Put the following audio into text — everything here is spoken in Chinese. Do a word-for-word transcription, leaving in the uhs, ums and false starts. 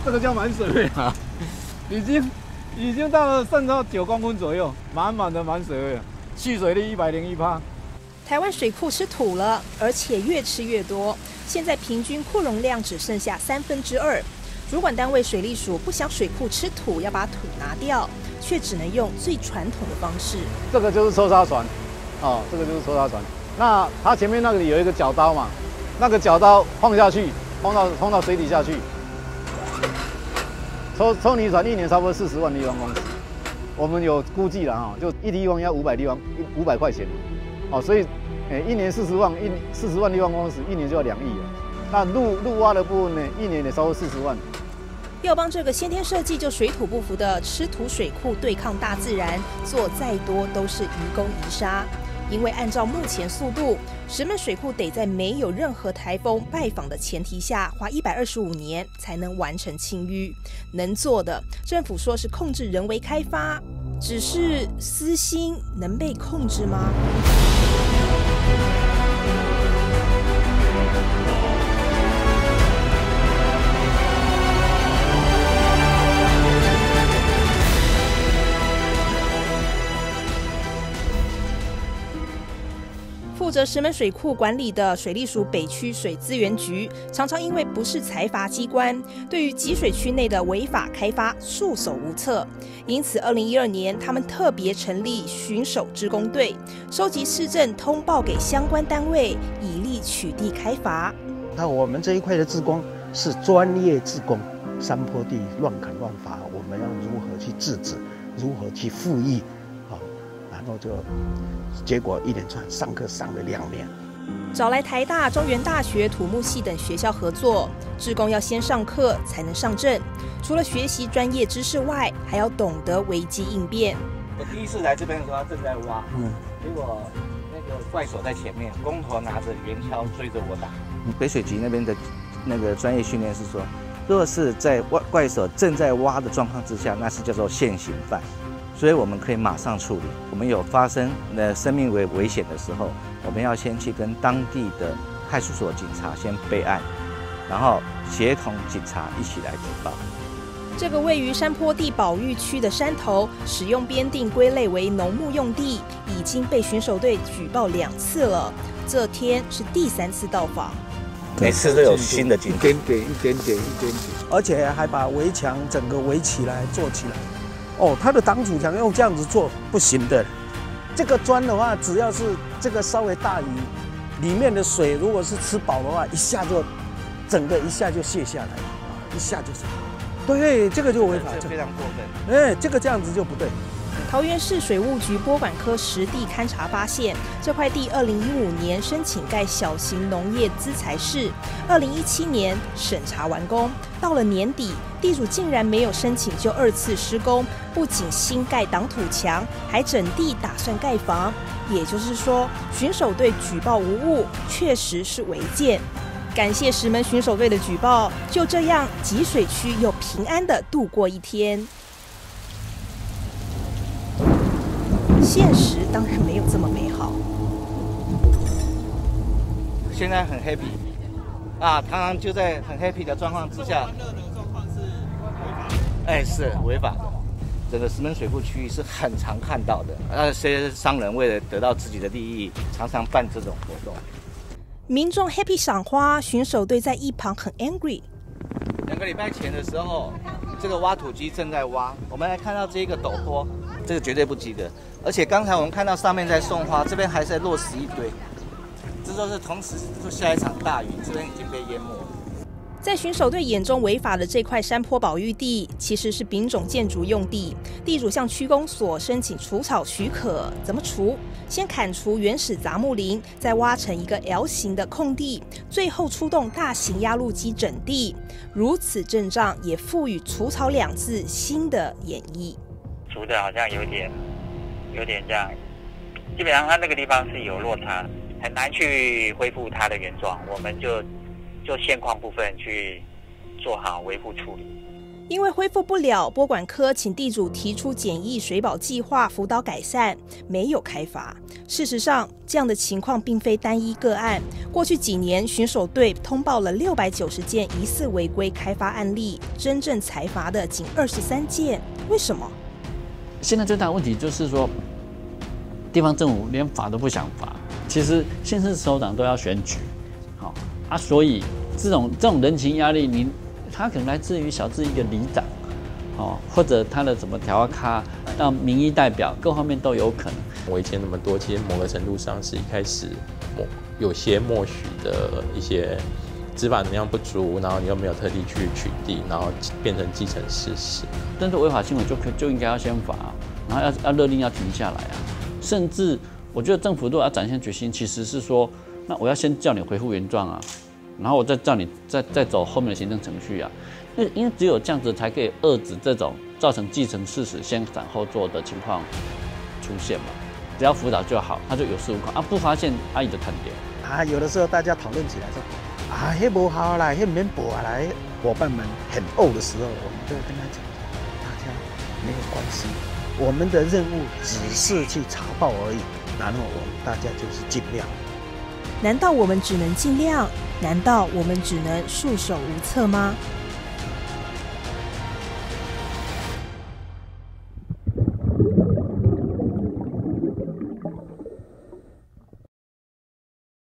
这个叫满水位啊，已经已经到了渗到九公分左右，满满的满水位了，蓄水率一百零一趴。 台湾水库吃土了，而且越吃越多，现在平均库容量只剩下三分之二。主管单位水利署不想水库吃土，要把土拿掉，却只能用最传统的方式。 这个就是抽沙船，哦，这个就是抽沙船。那它前面那个里有一个角刀嘛，那个角刀放下去，放到放到水底下去。抽抽泥船一年差不多四十万立方公尺，我们有估计了哈，就一立方要五百立方五百块钱，哦，所以，诶，一年四十万一四十万立方公尺，一年就要两亿了。那陆陆挖的部分呢，一年也超过四十万。 要帮这个先天设计就水土不服的吃土水库对抗大自然，做再多都是愚公移山。因为按照目前速度，石门水库得在没有任何台风拜访的前提下，花一百二十五年才能完成清淤。能做的，政府说是控制人为开发，只是私心能被控制吗？负责石门水库管理的水利署北区水资源局，常常因为不是财阀机关，对于集水区内的违法开发束手无策。因此，二零一二年他们特别成立巡守志工队，收集市政通报给相关单位，以利取缔开发。 那我们这一块的志工是专业志工，山坡地乱砍乱伐，我们要如何去制止，如何去复议？然后就结果一连串上课上了两年， 找来台大、中原大学土木系等学校合作，志工要先上课才能上阵。除了学习专业知识外，还要懂得危机应变。 我第一次来这边的时候，他正在挖，嗯，结果那个怪手在前面，工头拿着圆锹追着我打。北水局那边的那个专业训练是说，若是在怪手正在挖的状况之下，那是叫做现行犯。所以我们可以马上处理。我们有发生呃生命危危险的时候，我们要先去跟当地的派出所警察先备案，然后协同警察一起来举报。 这个位于山坡地保育区的山头，使用编定归类为农牧用地，已经被巡守队举报两次了。这天是第三次到访， 每次都有新的进展， 一点点，一点点，一点点， 而且还把围墙整个围起来做起来。哦，它的挡土墙用这样子做不行的。这个砖的话，只要是这个稍微大雨，里面的水如果是吃饱的话，一下就整个一下就泄下来，啊，一下就是。对，这个就违法， 这非常过分。 哎，这个这样子就不对。 桃园市水务局拨管科实地勘查发现，这块地二零一五年申请盖小型农业资材室，二零一七年审查完工，到了年底，地主竟然没有申请就二次施工，不仅新盖挡土墙，还整地打算盖房。也就是说，巡守队举报无误，确实是违建。感谢石门巡守队的举报，就这样集水区又平安地度过一天。现实当然没有这么美好。 现在很 happy 啊，常常就在很 happy 的状况之下，哎，是违法的。整个石门水库区域是很常看到的，那些商人为了得到自己的利益，常常办这种活动。 民众 happy 赏花，巡守队在一旁很 angry。 两个礼拜前的时候，这个挖土机正在挖，我们来看到这个陡坡，这个绝对不及格。而且刚才我们看到上面在送花，这边还在落石一堆，这就是同时就下一场大雨，这边已经被淹没了。 在巡守队眼中违法的这块山坡保育地，其实是丙种建筑用地。地主向区公所申请除草许可，怎么除？先砍除原始杂木林，再挖成一个 L 型的空地，最后出动大型压路机整地。如此阵仗，也赋予除草两字新的演绎。 除的好像有点，有点这样，基本上它那个地方是有落差，很难去恢复它的原状。我们就就现况部分去做好维护处理。 因为恢复不了，拨管科请地主提出简易水保计划辅导改善，没有开罚。事实上，这样的情况并非单一个案。过去几年，巡守队通报了六百九十件疑似违规开发案例，真正裁罚的仅二十三件。为什么？ 现在最大的问题就是说，地方政府连罚都不想罚。其实县市首长都要选举，好啊，所以这种这种人情压力，你他可能来自于小至一个里长，哦，或者他的什么条咖到民意代表，各方面都有可能。 违建那么多，其实某个程度上是一开始默有些默许的一些执法能量不足，然后你又没有特地去取缔，然后变成既成事实。 但是违法行为就可就应该要先罚，然后要要勒令要停下来啊，甚至。我觉得政府如果要展现决心，其实是说，那我要先叫你恢复原状啊，然后我再叫你再再走后面的行政程序啊，因为因为只有这样子才可以遏制这种造成既成事实先斩后奏的情况出现嘛。只要辅导就好，他就有恃无恐啊，不发现阿姨就弹掉啊。有的时候大家讨论起来说，啊，那不好啦，那免补啊来。伙伴们很怄的时候，我们就跟他讲，大家没有关系，我们的任务只是去查报而已。然后我们大家就是尽量。 难道我们只能尽量？难道我们只能束手无策吗？